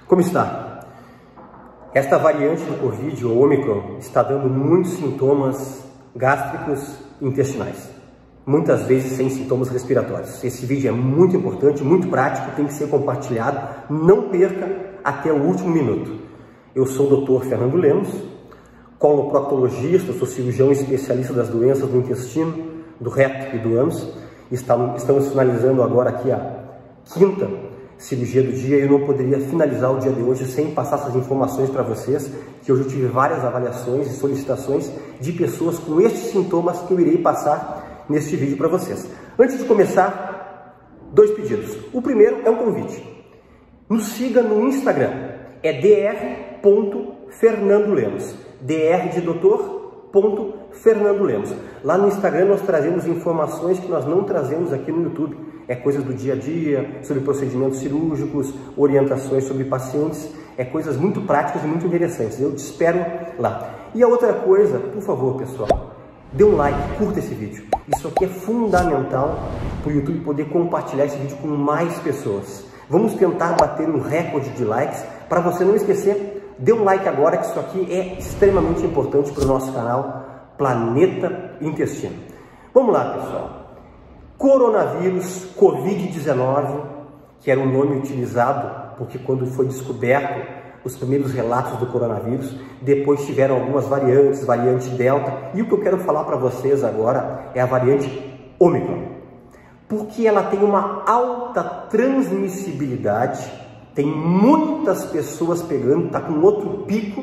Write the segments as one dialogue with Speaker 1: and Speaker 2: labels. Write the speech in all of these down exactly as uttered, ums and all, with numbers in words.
Speaker 1: Como está? Esta variante do Covid, o Ômicron, está dando muitos sintomas gástricos e intestinais, muitas vezes sem sintomas respiratórios. Esse vídeo é muito importante, muito prático, tem que ser compartilhado, não perca até o último minuto. Eu sou o doutor Fernando Lemos, coloproctologista, sou cirurgião especialista das doenças do intestino, do reto e do ânus. Estamos finalizando agora aqui a quinta cirurgia do dia e eu não poderia finalizar o dia de hoje sem passar essas informações para vocês, que hoje eu tive várias avaliações e solicitações de pessoas com estes sintomas que eu irei passar neste vídeo para vocês. Antes de começar, dois pedidos. O primeiro é um convite. Nos siga no Instagram, é dr ponto fernando lemos, dr de doutor ponto fernando lemos. Lá no Instagram nós trazemos informações que nós não trazemos aqui no YouTube. É coisas do dia a dia, sobre procedimentos cirúrgicos, orientações sobre pacientes, é coisas muito práticas e muito interessantes. Eu te espero lá. E a outra coisa, por favor, pessoal, dê um like, curta esse vídeo. Isso aqui é fundamental para o YouTube poder compartilhar esse vídeo com mais pessoas. Vamos tentar bater um recorde de likes. Para você não esquecer, dê um like agora, que isso aqui é extremamente importante para o nosso canal Planeta Intestino. Vamos lá, pessoal. Coronavírus, Covid dezenove, que era o nome utilizado porque quando foi descoberto os primeiros relatos do coronavírus, depois tiveram algumas variantes, variante Delta, e o que eu quero falar para vocês agora é a variante Ômicron, porque ela tem uma alta transmissibilidade, tem muitas pessoas pegando, está com outro pico,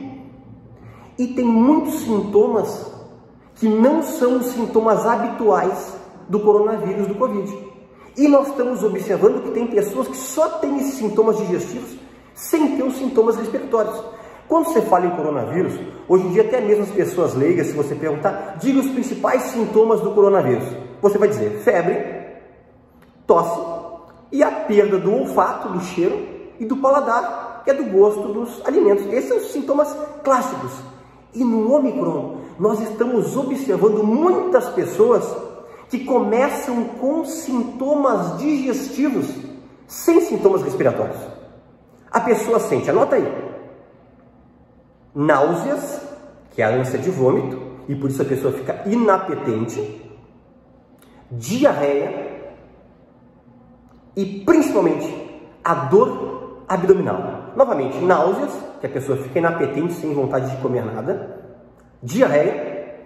Speaker 1: e tem muitos sintomas que não são os sintomas habituais do coronavírus, do Covid. E nós estamos observando que tem pessoas que só têm esses sintomas digestivos sem ter os sintomas respiratórios. Quando você fala em coronavírus, hoje em dia até mesmo as pessoas leigas, se você perguntar, diga os principais sintomas do coronavírus. Você vai dizer febre, tosse e a perda do olfato, do cheiro e do paladar, que é do gosto dos alimentos. Esses são os sintomas clássicos. E no Ômicron, nós estamos observando muitas pessoas que começam com sintomas digestivos sem sintomas respiratórios. A pessoa sente, anota aí, náuseas, que é a ânsia de vômito, e por isso a pessoa fica inapetente, diarreia e principalmente a dor abdominal. Novamente, náuseas, que a pessoa fica inapetente, sem vontade de comer nada, diarreia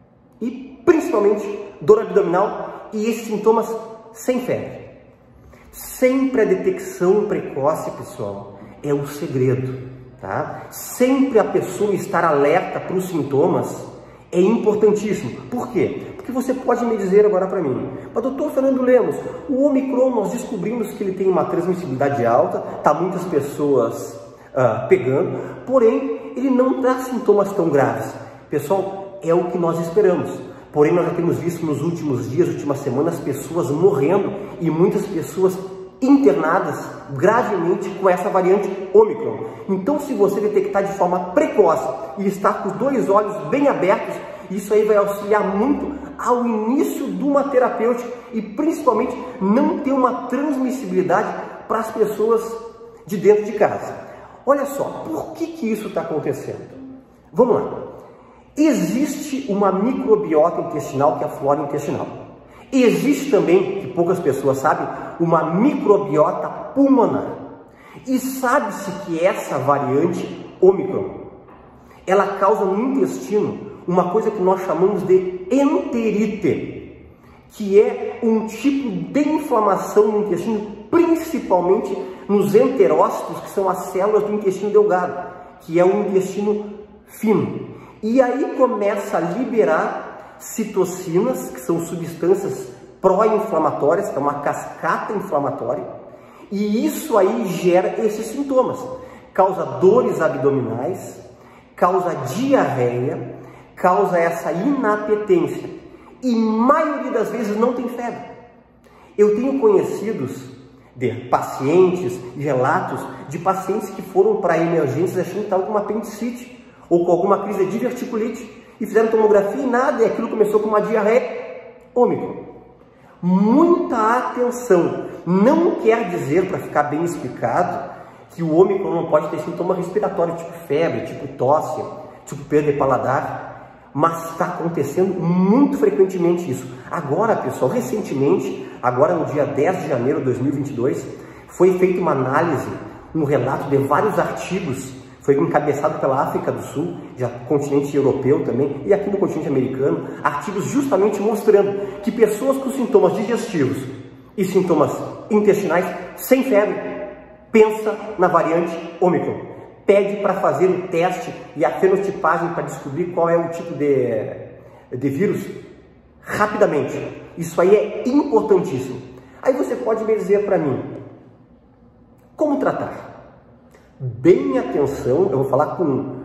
Speaker 1: e principalmente dor abdominal, e esses sintomas sem febre. Sempre a detecção precoce, pessoal, é o segredo, tá? Sempre a pessoa estar alerta para os sintomas é importantíssimo. Por quê? Porque você pode me dizer agora para mim, mas doutor Fernando Lemos, o Ômicron nós descobrimos que ele tem uma transmissibilidade alta, tá muitas pessoas uh, pegando, porém ele não dá sintomas tão graves. Pessoal, é o que nós esperamos. Porém, nós já temos visto nos últimos dias, últimas semanas, pessoas morrendo e muitas pessoas internadas gravemente com essa variante Ômicron. Então, se você detectar de forma precoce e estar com os dois olhos bem abertos, isso aí vai auxiliar muito ao início de uma terapêutica e principalmente não ter uma transmissibilidade para as pessoas de dentro de casa. Olha só, por que que isso está acontecendo? Vamos lá. Existe uma microbiota intestinal, que é a flora intestinal. Existe também, que poucas pessoas sabem, uma microbiota pulmonar. E sabe-se que essa variante Ômicron, ela causa no intestino uma coisa que nós chamamos de enterite, que é um tipo de inflamação no intestino, principalmente nos enterócitos, que são as células do intestino delgado, que é o intestino fino. E aí começa a liberar citocinas, que são substâncias pró-inflamatórias, que é uma cascata inflamatória, e isso aí gera esses sintomas. Causa dores abdominais, causa diarreia, causa essa inapetência, e maioria das vezes não tem febre. Eu tenho conhecidos de pacientes e relatos de pacientes que foram para emergências achando que estavam com uma apendicite, ou com alguma crise de diverticulite, e fizeram tomografia e nada, e aquilo começou com uma diarreia Ômicron. Muita atenção, não quer dizer, para ficar bem explicado, que o Ômicron não pode ter sintoma respiratório, tipo febre, tipo tosse, tipo perda de paladar, mas está acontecendo muito frequentemente isso. Agora, pessoal, recentemente, agora no dia dez de janeiro de dois mil e vinte e dois, foi feita uma análise, um relato de vários artigos, foi encabeçado pela África do Sul, já continente europeu também, e aqui no continente americano, artigos justamente mostrando que pessoas com sintomas digestivos e sintomas intestinais, sem febre, pensa na variante Ômicron. Pede para fazer o teste e a fenotipagem para descobrir qual é o tipo de, de vírus rapidamente. Isso aí é importantíssimo. Aí você pode me dizer para mim, como tratar? Bem atenção, eu vou falar com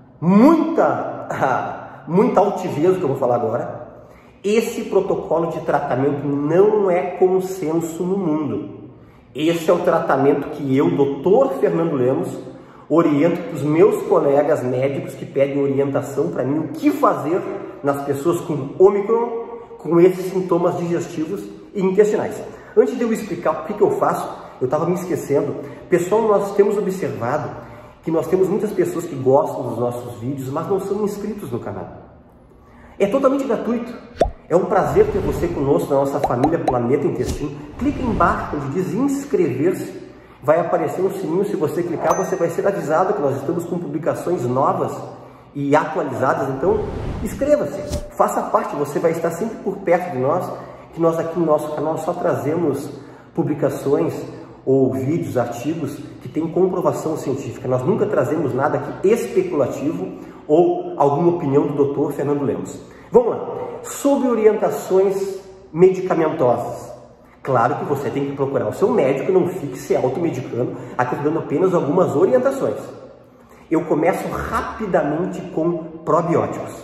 Speaker 1: muita, muita altivez que eu vou falar agora. Esse protocolo de tratamento não é consenso no mundo. Esse é o tratamento que eu, doutor Fernando Lemos, oriento para os meus colegas médicos que pedem orientação para mim o que fazer nas pessoas com Ômicron, com esses sintomas digestivos e intestinais. Antes de eu explicar o que, que eu faço, eu estava me esquecendo. Pessoal, nós temos observado que nós temos muitas pessoas que gostam dos nossos vídeos, mas não são inscritos no canal. É totalmente gratuito. É um prazer ter você conosco na nossa família Planeta Intestino. Clique embaixo onde diz inscrever-se. Vai aparecer um sininho, se você clicar você vai ser avisado que nós estamos com publicações novas e atualizadas. Então, inscreva-se, faça parte, você vai estar sempre por perto de nós, que nós aqui no nosso canal só trazemos publicações ou vídeos, artigos que têm comprovação científica. Nós nunca trazemos nada aqui especulativo ou alguma opinião do doutor Fernando Lemos. Vamos lá, sobre orientações medicamentosas. Claro que você tem que procurar o seu médico, não fique se automedicando, aqui dando apenas algumas orientações. Eu começo rapidamente com probióticos,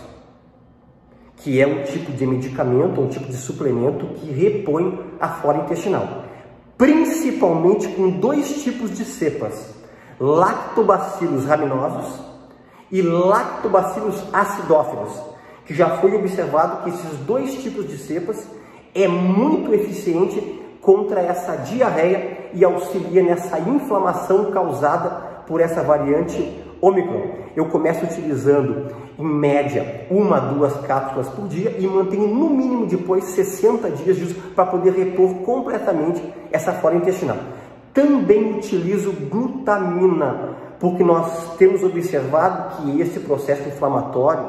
Speaker 1: que é um tipo de medicamento, um tipo de suplemento que repõe a flora intestinal, principalmente com dois tipos de cepas, lactobacillus rhamnosus e lactobacillus acidófilos, que já foi observado que esses dois tipos de cepas é muito eficiente contra essa diarreia e auxilia nessa inflamação causada por essa variante Ômicron. Eu começo utilizando, em média, uma, duas cápsulas por dia e mantenho no mínimo depois sessenta dias de uso para poder repor completamente essa flora intestinal. Também utilizo glutamina, porque nós temos observado que esse processo inflamatório,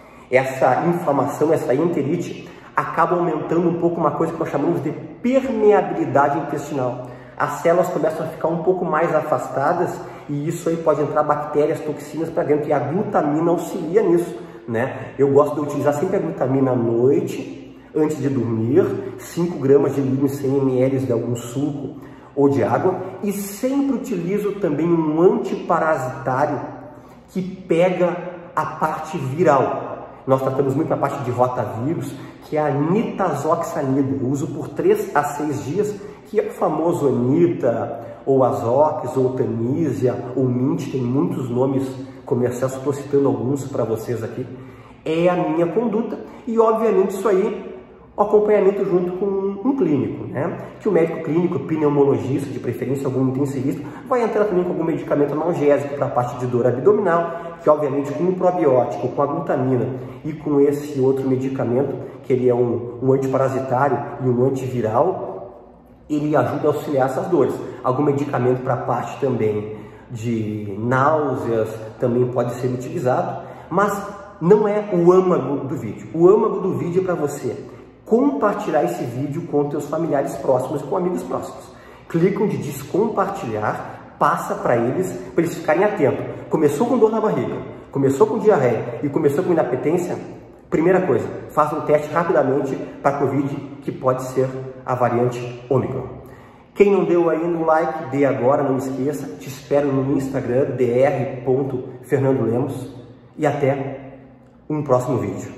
Speaker 1: essa inflamação, essa enterite, acaba aumentando um pouco uma coisa que nós chamamos de permeabilidade intestinal. As células começam a ficar um pouco mais afastadas e isso aí pode entrar bactérias, toxinas para dentro, e a glutamina auxilia nisso, né? Eu gosto de utilizar sempre a glutamina à noite, antes de dormir, cinco gramas de milho, cem mililitros de algum suco ou de água, e sempre utilizo também um antiparasitário que pega a parte viral. Nós tratamos muito a parte de rotavírus, que é a nitazoxanida. Eu uso por três a seis dias, que é o famoso Anita, ou Azox, ou Tanísia, ou Mint, tem muitos nomes comerciais, estou citando alguns para vocês aqui. É a minha conduta e, obviamente, isso aí, o acompanhamento junto com um clínico, né? Que o médico clínico, pneumologista, de preferência algum intensivista, vai entrar também com algum medicamento analgésico para a parte de dor abdominal, que obviamente com o probiótico, com a glutamina e com esse outro medicamento, que ele é um, um antiparasitário e um antiviral, ele ajuda a auxiliar essas dores. Algum medicamento para a parte também de náuseas também pode ser utilizado, mas não é o âmago do vídeo. O âmago do vídeo é para você compartilhar esse vídeo com seus familiares próximos, com amigos próximos. Clica onde diz compartilhar, passa para eles, para eles ficarem atentos. Começou com dor na barriga, começou com diarreia e começou com inapetência, primeira coisa, faça um teste rapidamente para a Covid, que pode ser a variante Ômicron. Quem não deu ainda um like, dê agora, não esqueça. Te espero no Instagram, dr ponto fernando lemos, e até um próximo vídeo.